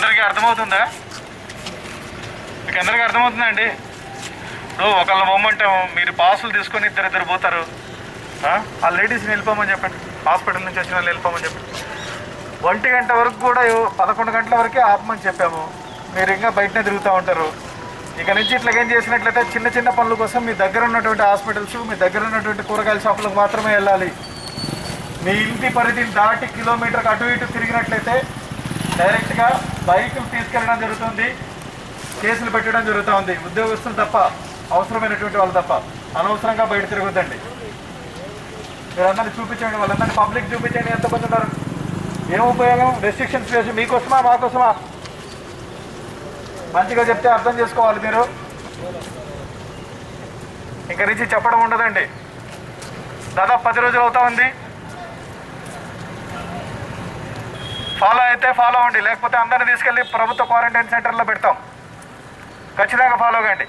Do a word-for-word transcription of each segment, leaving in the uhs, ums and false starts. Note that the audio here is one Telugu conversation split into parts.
అందరికీ అర్థమవుతుందా? మీకు అందరికీ అర్థమవుతుందా అండి? ఇప్పుడు ఒకళ్ళ మొమ్మంటాం, మీరు పాసులు తీసుకొని ఇద్దరు ఇద్దరు పోతారు. ఆ లేడీస్ని వెళ్ళిపోమని చెప్పండి, హాస్పిటల్ నుంచి వచ్చిన వాళ్ళు వెళ్ళిపోమని చెప్పండి. ఒంటి గంట వరకు కూడా పదకొండు గంటల వరకే ఆపమని చెప్పాము. మీరు ఇంకా బయటనే తిరుగుతూ ఉంటారు. ఇక నుంచి ఇట్లా ఏం చేసినట్లయితే చిన్న చిన్న పనుల కోసం మీ దగ్గర ఉన్నటువంటి హాస్పిటల్స్, మీ దగ్గర ఉన్నటువంటి కూరగాయల షాపులకు మాత్రమే వెళ్ళాలి. మీ ఇంటి పరిధిని దాటి కిలోమీటర్కి అటు ఇటు తిరిగినట్లయితే డైరెక్ట్గా బైకులు తీసుకెళ్ళడం జరుగుతుంది, కేసులు పెట్టడం జరుగుతూ ఉంది. ఉద్యోగస్తులు తప్ప, అవసరమైనటువంటి వాళ్ళు తప్ప అనవసరంగా బయట తిరగొద్దండి. మీరందరినీ చూపించండి, వాళ్ళందరినీ పబ్లిక్ చూపించండి ఎంతమంది ఉన్నారు. ఏం ఉపయోగం? రెస్ట్రిక్షన్స్ వేసి మీకోసమా మాకోసమా? మంచిగా చెప్తే అర్థం చేసుకోవాలి మీరు. ఇంక నుంచి చెప్పడం ఉండదండి. దాదాపు పది రోజులు అవుతా ఉంది. ఫాలో అయితే ఫాలో అవ్వండి, లేకపోతే అందరినీ తీసుకెళ్ళి ప్రభుత్వ క్వారంటైన్ సెంటర్లో పెడతాం. ఖచ్చితంగా ఫాలో కండి.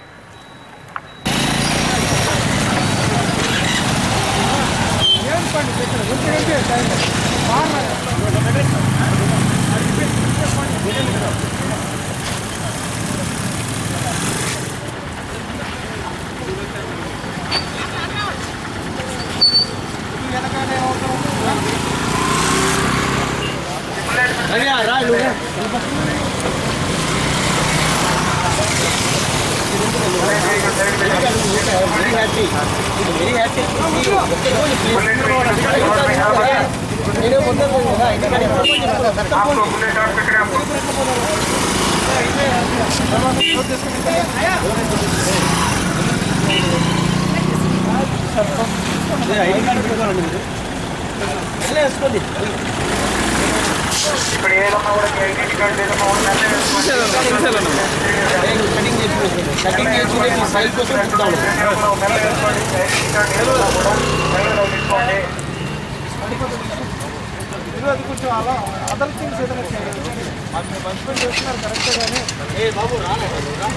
ఇప్పుడు ఏదమ్మా కూడా ఐడెంటిటీ కార్డు లేదమ్మా కూడా అది కొంచెం అలా అదర్ థింగ్స్ ఏదైనా చేయాలి. మాకు మీరు మంచి పని చేస్తున్నారు కరెక్టే, కానీ ఏ బాబు రాలేదు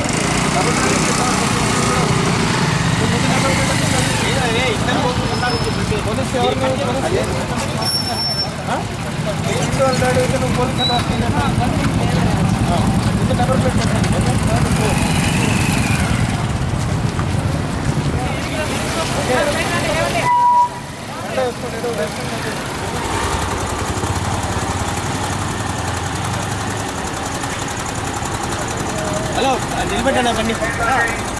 పోలీస్ ఎవరు ఇంటి వాళ్ళు అడిగితే నువ్వు పోలీస్ నెంబర్ హలో నిలబెట్టండి బండి.